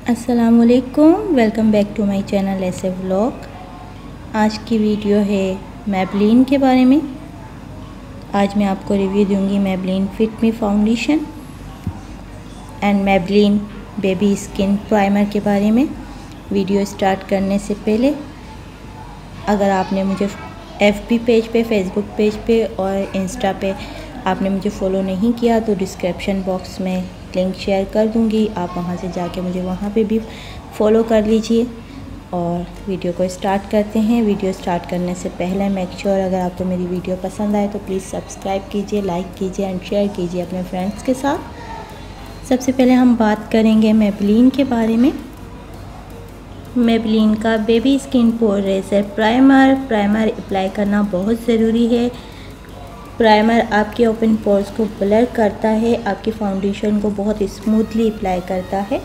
अस्सलामुअलैकुम, welcome back to my channel ऐसे vlog. आज की वीडियो है मैबलिन के बारे में। आज मैं आपको रिव्यू दूंगी Maybelline fit me foundation and Maybelline baby skin primer के बारे में। वीडियो स्टार्ट करने से पहले अगर आपने मुझे FB पेज पे, फेसबुक पेज पे और इंस्टा पे आपने मुझे फ़ॉलो नहीं किया तो डिस्क्रिप्शन बॉक्स में लिंक शेयर कर दूंगी, आप वहां से जाके मुझे वहां पे भी फॉलो कर लीजिए। और वीडियो को स्टार्ट करते हैं। वीडियो स्टार्ट करने से पहले मेक श्योर अगर आपको मेरी वीडियो पसंद आए तो प्लीज़ सब्सक्राइब कीजिए, लाइक कीजिए एंड शेयर कीजिए अपने फ्रेंड्स के साथ। सबसे पहले हम बात करेंगे मैबलिन के बारे में। मैबलिन का baby skin pore eraser primer apply करना बहुत ज़रूरी है। प्राइमर आपके ओपन पोर्स को ब्लर करता है, आपकी फाउंडेशन को बहुत स्मूथली अप्लाई करता है।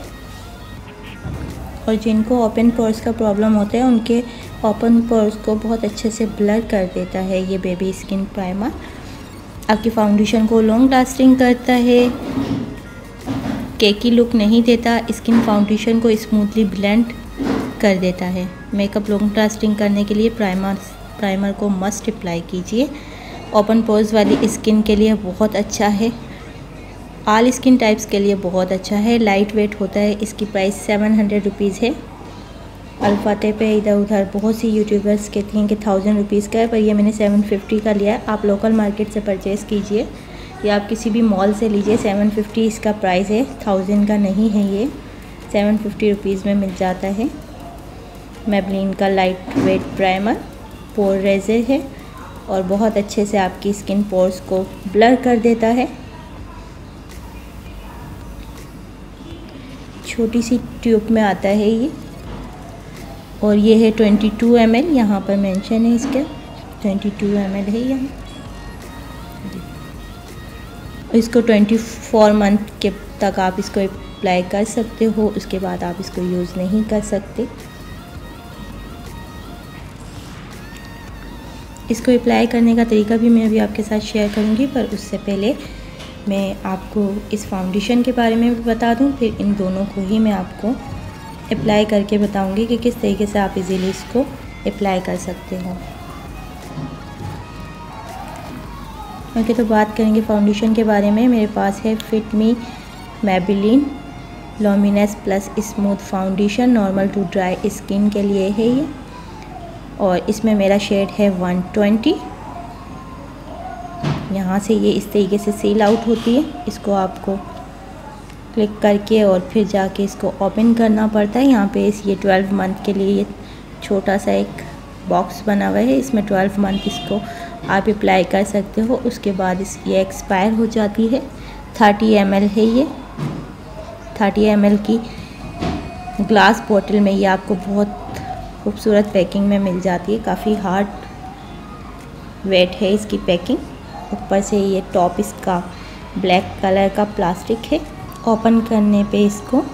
और जिनको ओपन पोर्स का प्रॉब्लम होता है उनके ओपन पोर्स को बहुत अच्छे से ब्लर कर देता है ये बेबी स्किन प्राइमर। आपकी फाउंडेशन को लॉन्ग लास्टिंग करता है, केकी लुक नहीं देता, स्किन फाउंडेशन को स्मूथली ब्लेंड कर देता है। मेकअप लॉन्ग लास्टिंग करने के लिए प्राइमर को मस्ट अप्लाई कीजिए। ओपन पोर्स वाली स्किन के लिए बहुत अच्छा है, ऑल स्किन टाइप्स के लिए बहुत अच्छा है। लाइट वेट होता है। इसकी प्राइस 700 रुपीज़ है। अल्फाते पे इधर उधर बहुत सी यूट्यूबर्स कहती हैं कि 1000 रुपीज़ का है, पर ये मैंने 750 का लिया है। आप लोकल मार्केट से परचेज़ कीजिए या आप किसी भी मॉल से लीजिए। 750 इसका प्राइस है, 1000 का नहीं है। ये 750 रुपीज़ में मिल जाता है। मैबलिन का lightweight primer pore eraser है और बहुत अच्छे से आपकी स्किन पोर्स को ब्लर कर देता है। छोटी सी ट्यूब में आता है ये और ये है 22 ml। यहाँ पर मेंशन है इसका 22 ml है यहाँ। इसको 24 मंथ के तक आप इसको अप्लाई कर सकते हो, उसके बाद आप इसको यूज़ नहीं कर सकते। इसको अप्लाई करने का तरीका भी मैं अभी आपके साथ शेयर करूंगी, पर उससे पहले मैं आपको इस फाउंडेशन के बारे में भी बता दूं। फिर इन दोनों को ही मैं आपको अप्लाई करके बताऊंगी कि किस तरीके से आप इजीली इसको अप्लाई कर सकते हो। ओके, तो बात करेंगे फाउंडेशन के बारे में। मेरे पास है fit me Maybelline luminous plus smooth foundation, normal to dry skin के लिए है ये। और इसमें मेरा शेड है 120। यहाँ से ये इस तरीके से सील आउट होती है। इसको आपको क्लिक करके और फिर जाके इसको ओपन करना पड़ता है। यहाँ पे ये 12 मंथ के लिए ये छोटा सा एक बॉक्स बना हुआ है। इसमें 12 मंथ इसको आप अप्लाई कर सकते हो। उसके बाद ये एक्सपायर हो जाती है। 30 ml है ये। 30 ml की ग्लास बोतल में ये आपको बहुत खूबसूरत पैकिंग में मिल जाती है। काफ़ी हार्ड वेट है इसकी पैकिंग। ऊपर से ये टॉप इसका ब्लैक कलर का प्लास्टिक है। ओपन करने पे इसको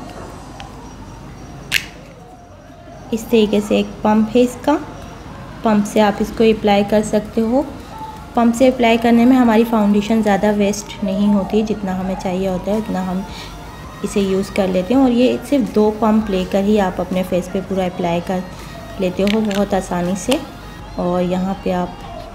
इस तरीके से एक पंप है इसका। पंप से आप इसको अप्लाई कर सकते हो। पंप से अप्लाई करने में हमारी फाउंडेशन ज़्यादा वेस्ट नहीं होती, जितना हमें चाहिए होता है उतना हम इसे यूज़ कर लेते हैं। और ये सिर्फ 2 पंप लेकर ही आप अपने फेस पे पूरा अप्लाई कर लेते हो बहुत आसानी से। और यहाँ पे आप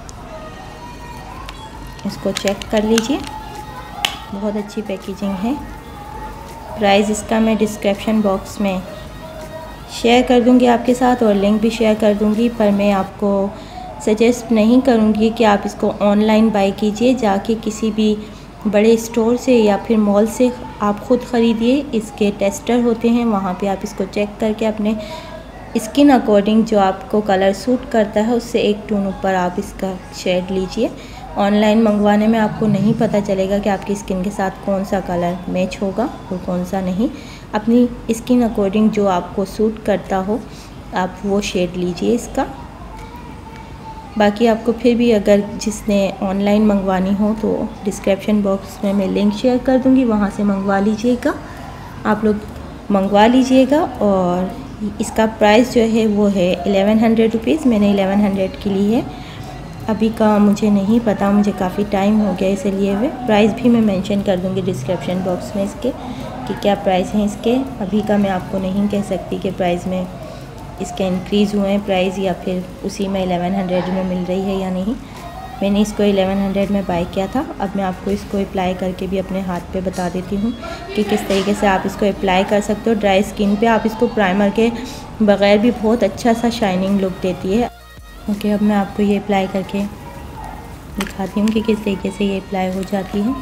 इसको चेक कर लीजिए, बहुत अच्छी पैकेजिंग है। प्राइस इसका मैं डिस्क्रिप्शन बॉक्स में शेयर कर दूँगी आपके साथ और लिंक भी शेयर कर दूँगी। पर मैं आपको सजेस्ट नहीं करूँगी कि आप इसको ऑनलाइन बाय कीजिए। जाके किसी भी बड़े स्टोर से या फिर मॉल से आप ख़ुद ख़रीदिए। इसके टेस्टर होते हैं, वहाँ पे आप इसको चेक करके अपने स्किन अकॉर्डिंग जो आपको कलर सूट करता है उससे एक टोन ऊपर आप इसका शेड लीजिए। ऑनलाइन मंगवाने में आपको नहीं पता चलेगा कि आपकी स्किन के साथ कौन सा कलर मैच होगा और कौन सा नहीं। अपनी स्किन अकॉर्डिंग जो आपको सूट करता हो आप वो शेड लीजिए इसका। बाकी आपको फिर भी अगर जिसने ऑनलाइन मंगवानी हो तो डिस्क्रिप्शन बॉक्स में मैं लिंक शेयर कर दूँगी, वहाँ से मंगवा लीजिएगा। आप लोग मंगवा लीजिएगा। और इसका प्राइस जो है वो है 1100 रुपीज़। मैंने 1100 की ली है। अभी का मुझे नहीं पता, मुझे काफ़ी टाइम हो गया इसे लिए हुए। प्राइस भी मैं मेंशन कर दूँगी डिस्क्रिप्शन बॉक्स में इसके कि क्या प्राइस हैं इसके। अभी का मैं आपको नहीं कह सकती कि प्राइस में इसके इंक्रीज़ हुए हैं प्राइस या फिर उसी में 1100 में मिल रही है या नहीं। मैंने इसको 1100 में बाय किया था। अब मैं आपको इसको अप्लाई करके भी अपने हाथ पे बता देती हूँ कि किस तरीके से आप इसको अप्लाई कर सकते हो ड्राई स्किन पे। आप इसको प्राइमर के बग़ैर भी बहुत अच्छा सा शाइनिंग लुक देती है। ओके, अब मैं आपको ये अप्लाई करके दिखाती हूँ कि किस तरीके से ये अप्लाई हो जाती है।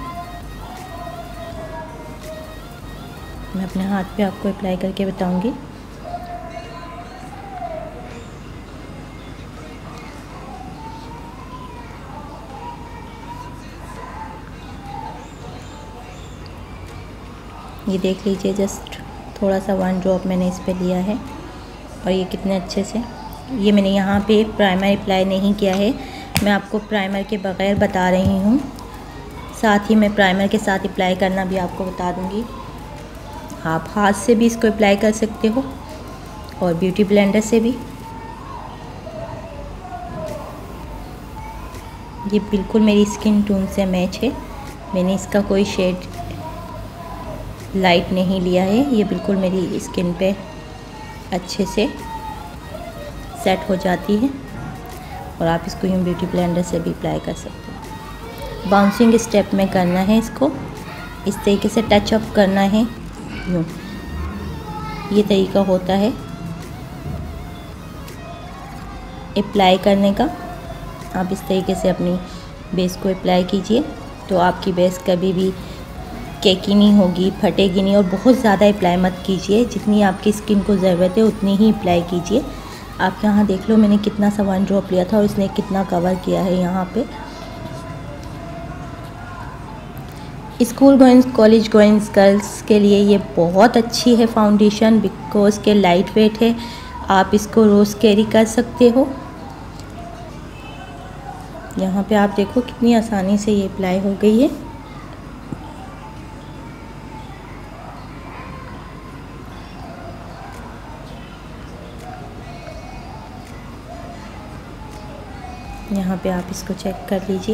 मैं अपने हाथ पे आपको अप्लाई करके बताऊँगी। ये देख लीजिए, जस्ट थोड़ा सा 1 ड्रॉप मैंने इस पे लिया है और ये कितने अच्छे से, ये मैंने यहाँ पे प्राइमर अप्लाई नहीं किया है, मैं आपको प्राइमर के बग़ैर बता रही हूँ। साथ ही मैं प्राइमर के साथ अप्लाई करना भी आपको बता दूँगी। आप हाथ से भी इसको अप्लाई कर सकते हो और ब्यूटी ब्लेंडर से भी। ये बिल्कुल मेरी स्किन टोन से मैच है। मैंने इसका कोई शेड लाइट नहीं लिया है। ये बिल्कुल मेरी स्किन पे अच्छे से सेट हो जाती है और आप इसको यूँ ब्यूटी ब्लेंडर से भी अप्लाई कर सकते हो। बाउंसिंग स्टेप में करना है इसको, इस तरीके से टच अप करना है यूँ, ये तरीका होता है अप्लाई करने का। आप इस तरीके से अपनी बेस को अप्लाई कीजिए तो आपकी बेस कभी भी केकी नहीं होगी, फटेगी नहीं। और बहुत ज़्यादा अप्लाई मत कीजिए, जितनी आपकी स्किन को ज़रूरत है उतनी ही अप्लाई कीजिए। आप यहाँ देख लो मैंने कितना सा 1 ड्रॉप लिया था और इसने कितना कवर किया है यहाँ पे। School goings, college goings girls के लिए ये बहुत अच्छी है फाउंडेशन, बिकॉज के लाइट वेट है। आप इसको रोज़ कैरी कर सकते हो। यहाँ पे आप देखो कितनी आसानी से ये अप्लाई हो गई है। यहाँ पे आप इसको चेक कर लीजिए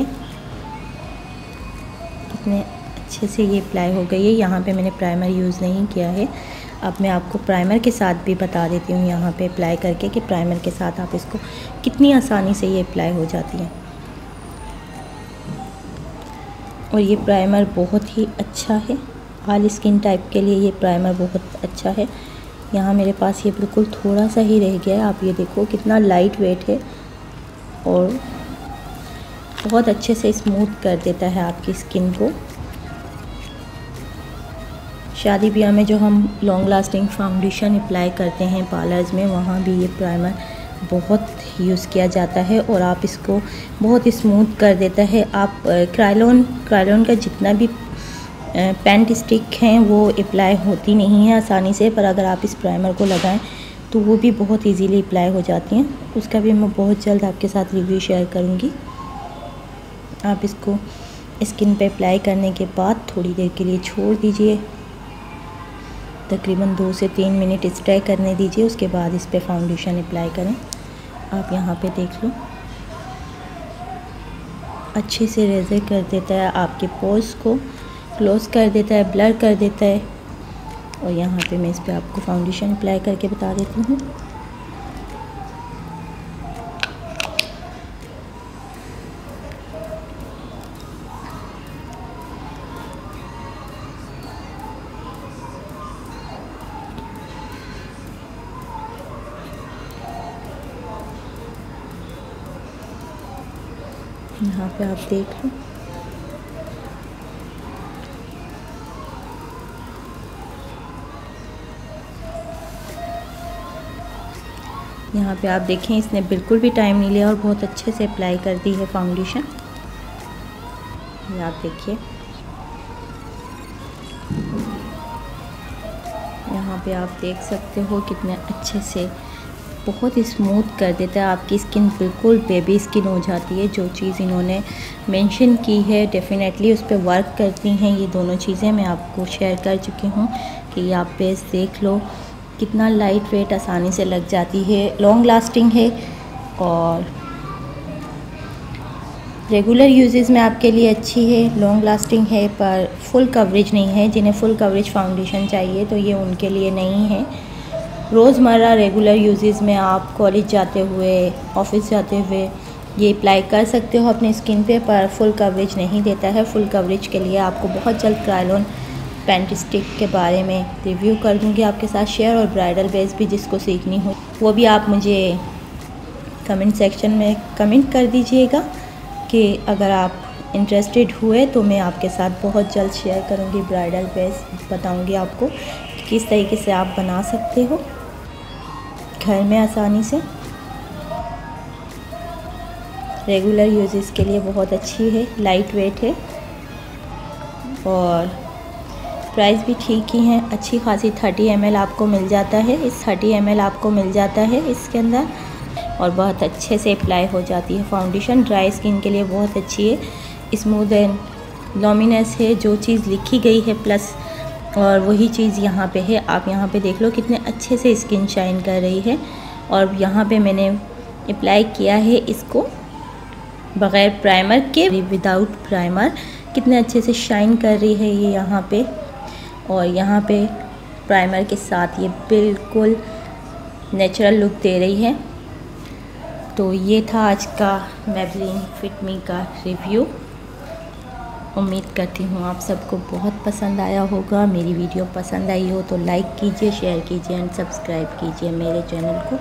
कितने अच्छे से ये अप्लाई हो गई है। यहाँ पे मैंने प्राइमर यूज़ नहीं किया है। अब मैं आपको प्राइमर के साथ भी बता देती हूँ यहाँ पे अप्लाई करके कि प्राइमर के साथ आप इसको कितनी आसानी से ये अप्लाई हो जाती है। और ये प्राइमर बहुत ही अच्छा है, ऑल स्किन टाइप के लिए ये प्राइमर बहुत अच्छा है। यहाँ मेरे पास ये बिल्कुल थोड़ा सा ही रह गया है। आप ये देखो कितना लाइट वेट है और बहुत अच्छे से स्मूथ कर देता है आपकी स्किन को। शादी ब्याह में जो हम लॉन्ग लास्टिंग फाउंडेशन अप्लाई करते हैं पार्लर्स में, वहाँ भी ये प्राइमर बहुत यूज़ किया जाता है और आप इसको बहुत स्मूथ कर देता है। आप क्रायोन का जितना भी पेंट स्टिक हैं वो अप्लाई होती नहीं है आसानी से, पर अगर आप इस प्राइमर को लगाएं तो वो भी बहुत इजीली अप्लाई हो जाती हैं। उसका भी मैं बहुत जल्द आपके साथ रिव्यू शेयर करूँगी। आप इसको स्किन पे अप्लाई करने के बाद थोड़ी देर के लिए छोड़ दीजिए, तकरीबन 2 से 3 मिनट स्टे करने दीजिए। उसके बाद इस पे फाउंडेशन अप्लाई करें। आप यहाँ पे देख लो अच्छे से रेज़र कर देता है, आपके पोर्स को क्लोज़ कर देता है, ब्लर कर देता है। और यहाँ पे मैं इस पे आपको फाउंडेशन अप्लाई करके बता देती हूँ। यहाँ पे आप देख लो यहाँ पे आप देखें इसने बिल्कुल भी टाइम नहीं लिया और बहुत अच्छे से अप्लाई कर दी है फाउंडेशन। ये आप देखिए यहाँ पे आप देख सकते हो कितने अच्छे से बहुत स्मूथ कर देता है। आपकी स्किन बिल्कुल बेबी स्किन हो जाती है। जो चीज़ इन्होंने मेंशन की है डेफिनेटली उस पर वर्क करती हैं। ये दोनों चीज़ें मैं आपको शेयर कर चुकी हूँ कि आप बेस देख लो कितना लाइट वेट आसानी से लग जाती है, लॉन्ग लास्टिंग है और रेगुलर यूजेस में आपके लिए अच्छी है, लॉन्ग लास्टिंग है, पर फुल कवरेज नहीं है। जिन्हें फुल कवरेज फाउंडेशन चाहिए तो ये उनके लिए नहीं है। रोज़मर्रा रेगुलर यूजेस में आप कॉलेज जाते हुए, ऑफिस जाते हुए ये अप्लाई कर सकते हो अपनी स्किन पे, पर फुल कवरेज नहीं देता है। फुल कवरेज के लिए आपको बहुत जल्द क्रायोलॉन पैंट स्टिक के बारे में रिव्यू कर दूँगी आपके साथ शेयर, और ब्राइडल बेस भी जिसको सीखनी हो वो भी आप मुझे कमेंट सेक्शन में कमेंट कर दीजिएगा कि अगर आप इंटरेस्टेड हुए तो मैं आपके साथ बहुत जल्द शेयर करूँगी ब्राइडल बेस, बताऊँगी आपको कि किस तरीके से आप बना सकते हो घर में आसानी से। रेगुलर यूजेस के लिए बहुत अच्छी है, लाइट वेट है और प्राइस भी ठीक ही है। अच्छी खासी 30 ml आपको मिल जाता है, इस 30 ml आपको मिल जाता है इसके अंदर, और बहुत अच्छे से अप्लाई हो जाती है फाउंडेशन। ड्राई स्किन के लिए बहुत अच्छी है, स्मूथ एंड लुमिनस है, जो चीज़ लिखी गई है प्लस और वही चीज़ यहाँ पे है। आप यहाँ पे देख लो कितने अच्छे से स्किन शाइन कर रही है, और यहाँ पे मैंने अप्लाई किया है इसको बग़ैर प्राइमर के, विदाउट प्राइमर, कितने अच्छे से शाइन कर रही है ये यहाँ पे, और यहाँ पे प्राइमर के साथ ये बिल्कुल नेचुरल लुक दे रही है। तो ये था आज का मेबेलिन फिट मी का रिव्यू। उम्मीद करती हूँ आप सबको बहुत पसंद आया होगा। मेरी वीडियो पसंद आई हो तो लाइक कीजिए, शेयर कीजिए एंड सब्सक्राइब कीजिए मेरे चैनल को।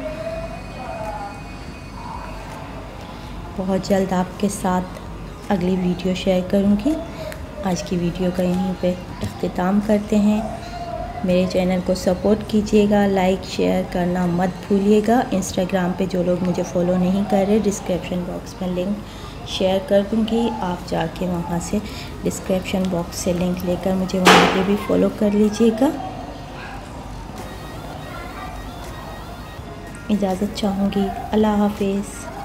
बहुत जल्द आपके साथ अगली वीडियो शेयर करूँगी। आज की वीडियो का यहीं पे इख्तिताम करते हैं। मेरे चैनल को सपोर्ट कीजिएगा, लाइक शेयर करना मत भूलिएगा। इंस्टाग्राम पे जो लोग मुझे फॉलो नहीं कर रहे, डिस्क्रिप्शन बॉक्स में लिंक शेयर कर दूँगी, आप जाके वहाँ से डिस्क्रिप्शन बॉक्स से लिंक लेकर मुझे वहाँ पे भी फॉलो कर लीजिएगा। इजाज़त चाहूँगी, अल्लाह हाफिज़।